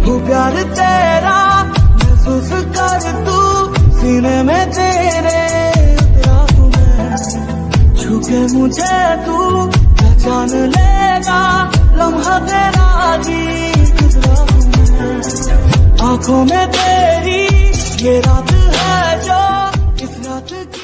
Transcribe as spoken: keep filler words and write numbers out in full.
वो प्यार तेरा महसूस कर तू, सीने में तेरे उतरा हूँ मैं। छूके मुझे तू पहचान लेगा, लम्हा तेरा जी गुजरा हूँ मैं। आँखों में तेरी ये रात है जो इस रात